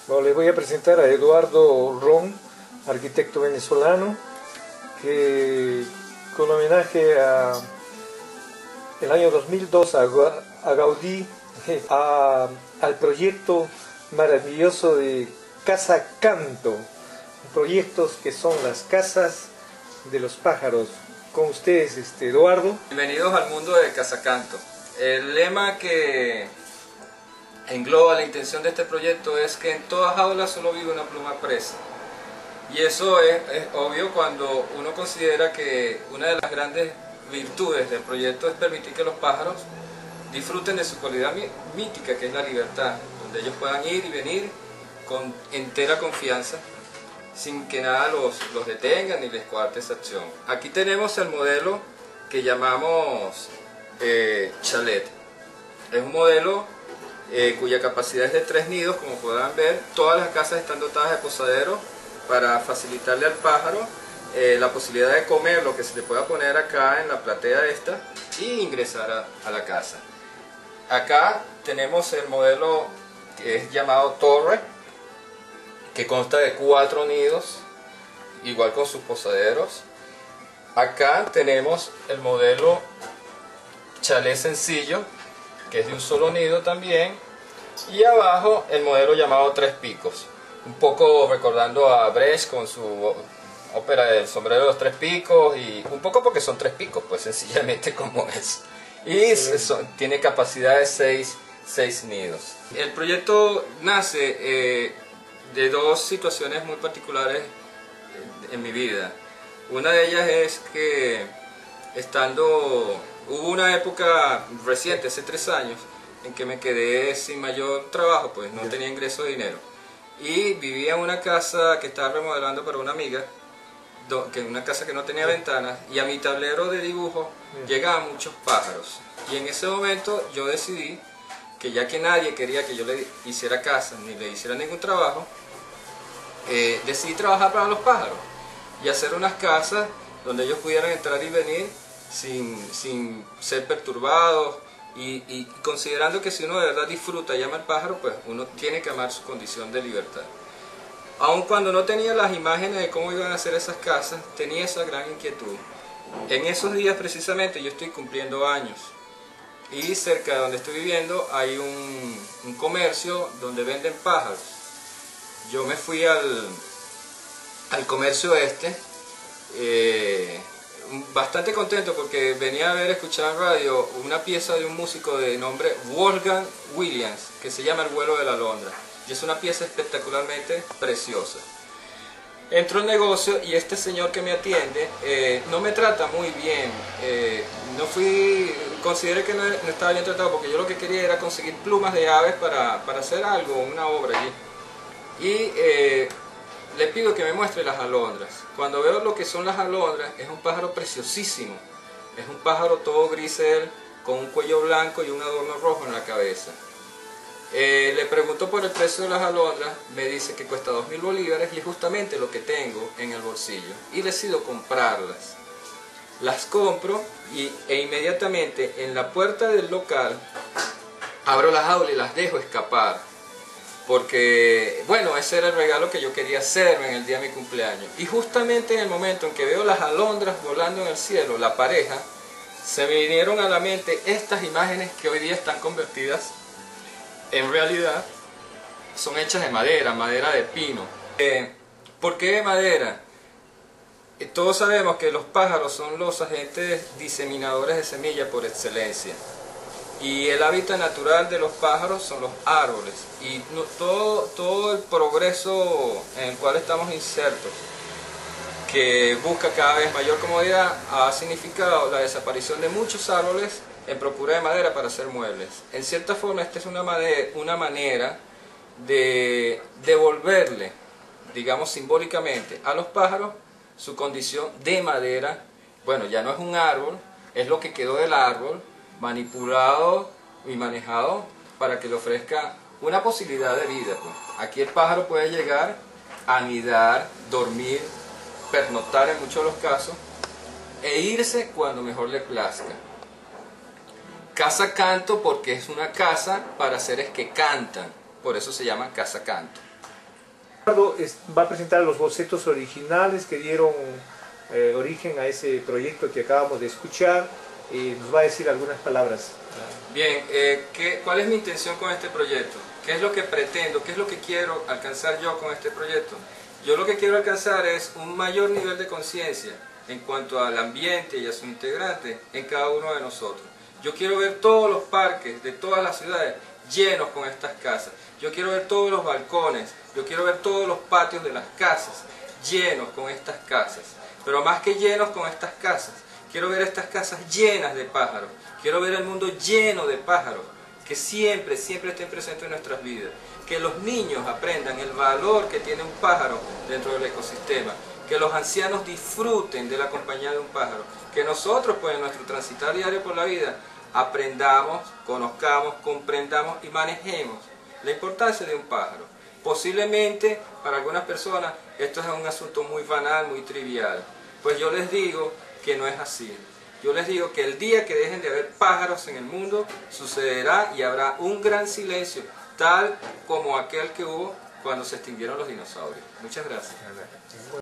Bueno, les voy a presentar a Eduardo Ron, arquitecto venezolano, que con homenaje a el año 2002 a Gaudí, al proyecto maravilloso de Casa Canto, proyectos que son las casas de los pájaros. Con ustedes, Eduardo. Bienvenidos al mundo de Casa Canto. El lema que engloba la intención de este proyecto es que en toda jaula solo vive una pluma presa. Y eso es obvio cuando uno considera que una de las grandes virtudes del proyecto es permitir que los pájaros disfruten de su cualidad mítica, que es la libertad, donde ellos puedan ir y venir con entera confianza, sin que nada los detenga ni les coarte esa acción. Aquí tenemos el modelo que llamamos chalet. Es un modelo cuya capacidad es de 3 nidos, como podrán ver. Todas las casas están dotadas de posaderos para facilitarle al pájaro la posibilidad de comer lo que se le pueda poner acá en la platea esta y ingresar a la casa. Acá tenemos el modelo que es llamado torre, que consta de 4 nidos, igual con sus posaderos. Acá tenemos el modelo chalet sencillo, que es de un solo nido también, y abajo el modelo llamado 3 picos, un poco recordando a Brecht con su ópera del sombrero de los 3 picos, y un poco porque son 3 picos, pues sencillamente como es. Y tiene capacidad de 6 nidos. El proyecto nace de 2 situaciones muy particulares en mi vida. Una de ellas es que hubo una época reciente, hace 3 años, en que me quedé sin mayor trabajo, pues no tenía ingreso de dinero. Y vivía en una casa que estaba remodelando para una amiga, una casa que no tenía ventanas, y a mi tablero de dibujo llegaban muchos pájaros. Y en ese momento yo decidí que ya que nadie quería que yo le hiciera casa ni le hiciera ningún trabajo, decidí trabajar para los pájaros y hacer unas casas donde ellos pudieran entrar y venir sin ser perturbados, y considerando que si uno de verdad disfruta y ama al pájaro, pues uno tiene que amar su condición de libertad. Aun cuando no tenía las imágenes de cómo iban a ser esas casas, tenía esa gran inquietud. En esos días precisamente yo estoy cumpliendo años, y cerca de donde estoy viviendo hay un comercio donde venden pájaros. Yo me fui al comercio bastante contento porque venía a escuchar en radio una pieza de un músico de nombre Wolfgang Williams, que se llama El vuelo de la alondra, y es una pieza espectacularmente preciosa. Entro al negocio y este señor que me atiende no me trata muy bien. Consideré que no estaba bien tratado, porque yo lo que quería era conseguir plumas de aves para hacer algo, una obra allí. Y le pido que me muestre las alondras. Cuando veo lo que son las alondras, es un pájaro preciosísimo. Es un pájaro todo grisel, con un cuello blanco y un adorno rojo en la cabeza. Le pregunto por el precio de las alondras, me dice que cuesta 2.000 bolívares, y es justamente lo que tengo en el bolsillo. Y decido comprarlas. Las compro e inmediatamente en la puerta del local abro la jaula y las dejo escapar. Porque, bueno, ese era el regalo que yo quería hacerme en el día de mi cumpleaños. Y justamente en el momento en que veo las alondras volando en el cielo, la pareja, se me vinieron a la mente estas imágenes que hoy día están convertidas en realidad. Son hechas de madera de pino. ¿Por qué de madera? Todos sabemos que los pájaros son los agentes diseminadores de semillas por excelencia. Y el hábitat natural de los pájaros son los árboles. Y todo el progreso en el cual estamos insertos, que busca cada vez mayor comodidad, ha significado la desaparición de muchos árboles en procura de madera para hacer muebles. En cierta forma, esta es una manera de devolverle, digamos simbólicamente, a los pájaros su condición de madera. Bueno, ya no es un árbol, es lo que quedó del árbol, manipulado y manejado para que le ofrezca una posibilidad de vida, pues. Aquí el pájaro puede llegar a anidar, dormir, pernoctar en muchos de los casos, e irse cuando mejor le plazca. Casa Canto porque es una casa para seres que cantan, por eso se llama Casa Canto. Va a presentar los bocetos originales que dieron origen a ese proyecto que acabamos de escuchar y nos va a decir algunas palabras. Bien, ¿cuál es mi intención con este proyecto? ¿Qué es lo que pretendo? ¿Qué es lo que quiero alcanzar yo con este proyecto? Yo lo que quiero alcanzar es un mayor nivel de conciencia en cuanto al ambiente y a sus integrantes en cada uno de nosotros. Yo quiero ver todos los parques de todas las ciudades llenos con estas casas. Yo quiero ver todos los balcones, yo quiero ver todos los patios de las casas llenos con estas casas. Pero más que llenos con estas casas, quiero ver estas casas llenas de pájaros. Quiero ver el mundo lleno de pájaros, que siempre estén presentes en nuestras vidas. Que los niños aprendan el valor que tiene un pájaro dentro del ecosistema. Que los ancianos disfruten de la compañía de un pájaro. Que nosotros, pues, en nuestro transitar diario por la vida, aprendamos, conozcamos, comprendamos y manejemos la importancia de un pájaro. Posiblemente, para algunas personas, esto es un asunto muy banal, muy trivial. Pues yo les digo que no es así. Yo les digo que el día que dejen de haber pájaros en el mundo, sucederá y habrá un gran silencio, tal como aquel que hubo cuando se extinguieron los dinosaurios. Muchas gracias.